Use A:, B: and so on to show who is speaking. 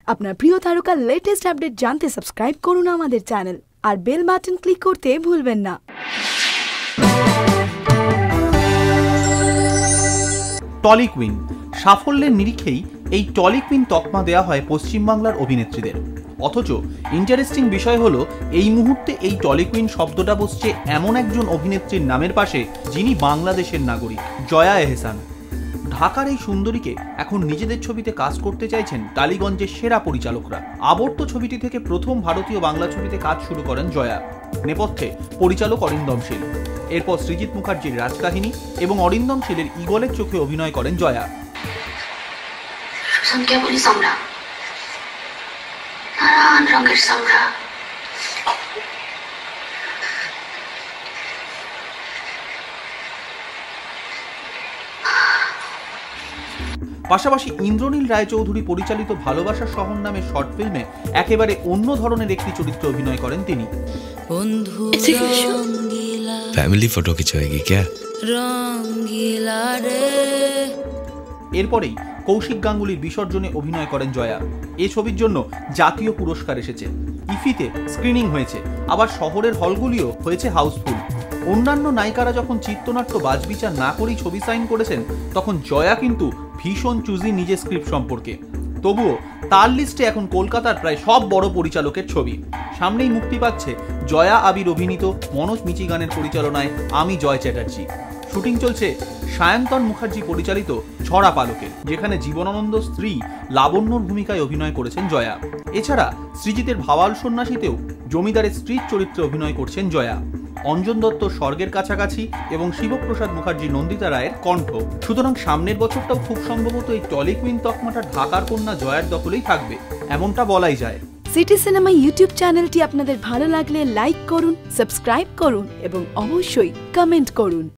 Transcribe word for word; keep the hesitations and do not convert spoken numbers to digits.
A: আপনার প্রিয় তারকার লেটেস্ট আপডেট জানতে সাবস্ক্রাইব করুন আমাদের চ্যানেল আর বেল বাটন ক্লিক করতে ভুলবেন না।
B: টলি কুইন সাফল্যের নিরিখেই এই টলি কুইন তকমা দেওয়া হয় পশ্চিমবাংলার অভিনেত্রীদের। অথচ ইন্টারেস্টিং বিষয় হলো এই মুহূর্তে এই টলি কুইন শব্দটা বসছে এমন একজন অভিনেত্রীর নামের পাশে যিনি বাংলাদেশের নাগরিক, জয়া এহসান। ঢাকার এই সুন্দরীকে এখন নিজেদের ছবিতে কাজ করতে চাইছেন টালিগঞ্জের সেরা পরিচালকরা। আবর্ত ছবিটি থেকে প্রথম ভারতীয় বাংলা ছবিতে কাজ শুরু করেন জয়া। নেপথ্যে পরিচালক অরিন্দম শীল, এরপর সৃজিত মুখার্জির রাজকাহিনী এবং অরিন্দম শীলের ঈগলের চোখে অভিনয় করেন জয়া। পাশাপাশি ইন্দ্রনীল রায়চৌধুরী পরিচালিত ভালোবাসার শহর নামে শর্ট ফিল্মে একেবারে অন্য ধরনের একটি চরিত্রে অভিনয় করেন তিনি।
C: फैमिली फोटो खिंचवाएगी क्या?
B: এরপরেই কৌশিক গাঙ্গুলির বিসর্জনে অভিনয় করেন জয়া। এ ছবির জন্য জাতীয় পুরস্কার এসেছে, ইফিতে স্ক্রিনিং হয়েছে, আবার শহরের হলগুলিও হয়েছে হাউসফুল। অন্যান্য নায়িকারা যখন চিত্রনাট্য বাছবিচার না করেই ছবি সাইন করেছেন, তখন জয়া কিন্তু ভীষণ চুজি নিজের স্ক্রিপ্ট সম্পর্কে। তবুও তার লিস্টে এখন কলকাতার প্রায় সব বড় পরিচালকের ছবি। সামনেই মুক্তি পাচ্ছে জয়া আবির অভিনীত মনোজ মিচিগানের পরিচালনায় আমি জয় চ্যাটার্জি। শুটিং চলছে সায়ন্তন মুখার্জি পরিচালিত ঝরা পালকের, যেখানে জীবনানন্দ স্ত্রী লাবণ্যর ভূমিকায় অভিনয় করেছেন জয়া। এছাড়া সৃজিতের ভাওয়াল সন্ন্যাসীতেও জমিদারের স্ত্রীর চরিত্রে অভিনয় করছেন জয়া। অঞ্জন দত্ত স্বর্গের কাছাকাছি এবং শিবপ্রসাদ মুখার্জি নন্দিতা রায়ের কণ্ঠ। সুতরাং সামনের বছরটাও খুব সম্ভবত এই টলি কুইন তকমাটা ঢাকার কন্যা জয়ার দখলেই থাকবে, এমনটা বলাই যায়।
A: সিটি সিনেমা ইউটিউব চ্যানেলটি আপনাদের ভালো লাগলে লাইক করুন, সাবস্ক্রাইব করুন এবং অবশ্যই কমেন্ট করুন।